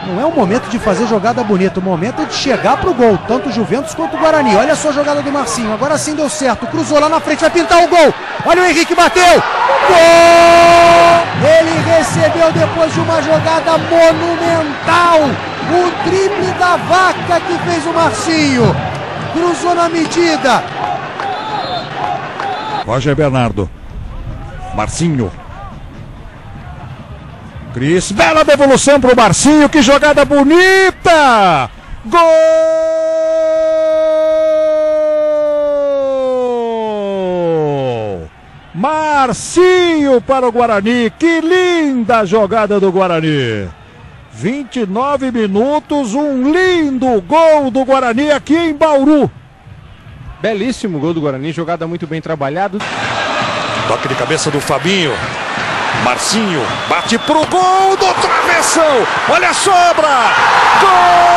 Não é o momento de fazer jogada bonita, o momento é de chegar pro gol, tanto o Juventus quanto o Guarani. Olha só a jogada do Marcinho, agora sim deu certo, cruzou lá na frente, vai pintar o gol. Olha o Henrique, bateu, gol! Ele recebeu depois de uma jogada monumental, o drible da vaca que fez o Marcinho, cruzou na medida. Roger Bernardo, Marcinho. Cris, bela devolução para o Marcinho, que jogada bonita! Gol! Marcinho para o Guarani, que linda jogada do Guarani! 29 minutos, um lindo gol do Guarani aqui em Bauru. Belíssimo gol do Guarani, jogada muito bem trabalhada. Toque de cabeça do Fabinho. Marcinho bate pro gol do travessão. Olha a sobra. Gol!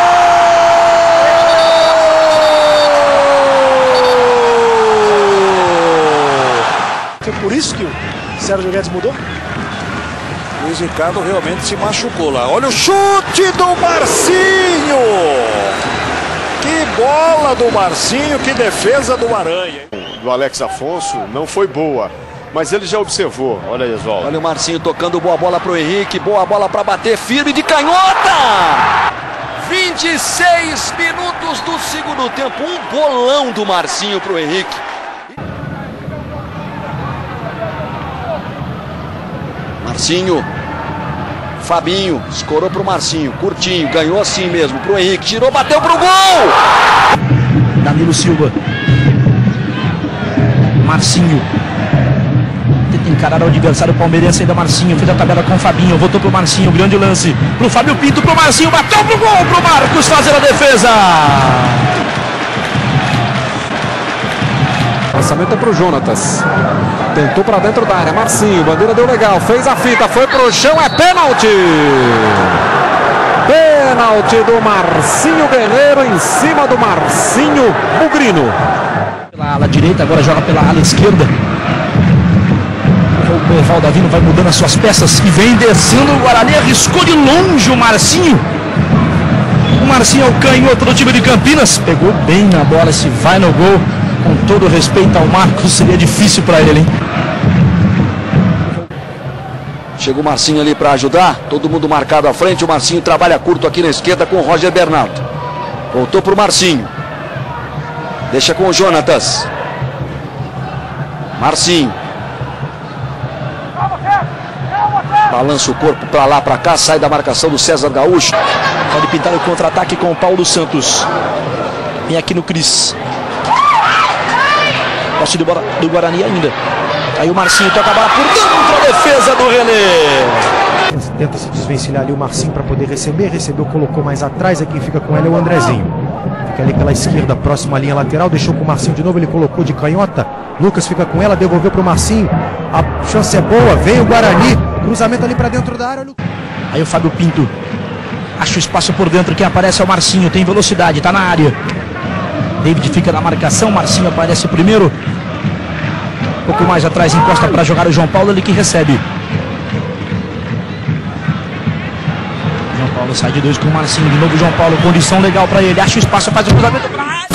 Foi por isso que o Sérgio Guedes mudou? Luiz Ricardo realmente se machucou lá. Olha o chute do Marcinho. Que bola do Marcinho, que defesa do Aranha. Do Alex Afonso não foi boa, mas ele já observou. Olha aí, Oswaldo. Olha o Marcinho tocando, boa bola pro Henrique, boa bola para bater, firme de canhota! 26 minutos do segundo tempo, um bolão do Marcinho pro Henrique. Marcinho, Fabinho, escorou pro Marcinho, curtinho, ganhou assim mesmo, pro Henrique, tirou, bateu pro gol! Danilo Silva. Marcinho. Tenta encarar o adversário palmeirense ainda. Marcinho fez a tabela com o Fabinho. Voltou pro Marcinho. Grande lance. Pro Fábio Pinto. Pro Marcinho. Bateu pro gol. Pro Marcos fazer a defesa. Lançamento é pro Jonatas. Tentou pra dentro da área. Marcinho. Bandeira deu legal. Fez a fita. Foi pro chão. É pênalti. Pênalti do Marcinho Guerreiro em cima do Marcinho Bugrino. Pela ala direita, agora joga pela ala esquerda. O Evaldo Avino vai mudando as suas peças e vem descendo o Guarani, arriscou de longe o Marcinho. O Marcinho é o canhoto do time de Campinas. Pegou bem na bola, se vai no gol. Com todo respeito ao Marcos, seria difícil para ele, hein? Chega o Marcinho ali para ajudar. Todo mundo marcado à frente. O Marcinho trabalha curto aqui na esquerda com o Roger Bernardo. Voltou para o Marcinho. Deixa com o Jonatas. Marcinho. Balança o corpo para lá, para cá. Sai da marcação do César Gaúcho. Pode pintar o contra-ataque com o Paulo Santos. Vem aqui no Cris. Posse de bola do Guarani ainda. Aí o Marcinho toca a bola por dentro. A defesa do René. Tenta se desvencilhar ali o Marcinho para poder receber. Recebeu, colocou mais atrás. Aí quem fica com ela é o Andrezinho. Fica ali pela esquerda, próxima à linha lateral. Deixou com o Marcinho de novo, ele colocou de canhota. Lucas fica com ela, devolveu para o Marcinho. A chance é boa, vem o Guarani. Cruzamento ali para dentro da área. Aí o Fábio Pinto. Acha o espaço por dentro, quem aparece é o Marcinho. Tem velocidade, tá na área. David fica na marcação, Marcinho aparece primeiro. Um pouco mais atrás, encosta para jogar o João Paulo, ele que recebe. João Paulo sai de dois com o Marcinho. De novo o João Paulo, condição legal para ele. Acha o espaço, faz o cruzamento.